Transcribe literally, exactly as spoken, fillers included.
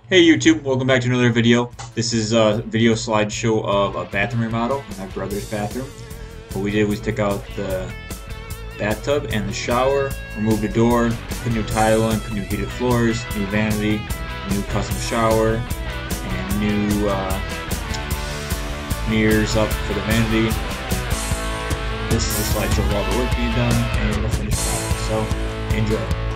Hey YouTube, welcome back to another video. This is a video slideshow of a bathroom remodel in my brother's bathroom. What we did was take out the bathtub and the shower, remove the door, put new tile in, put new heated floors, new vanity, new custom shower, and new uh, mirrors up for the vanity. This is a slideshow of all the work being done and the finished product, so enjoy.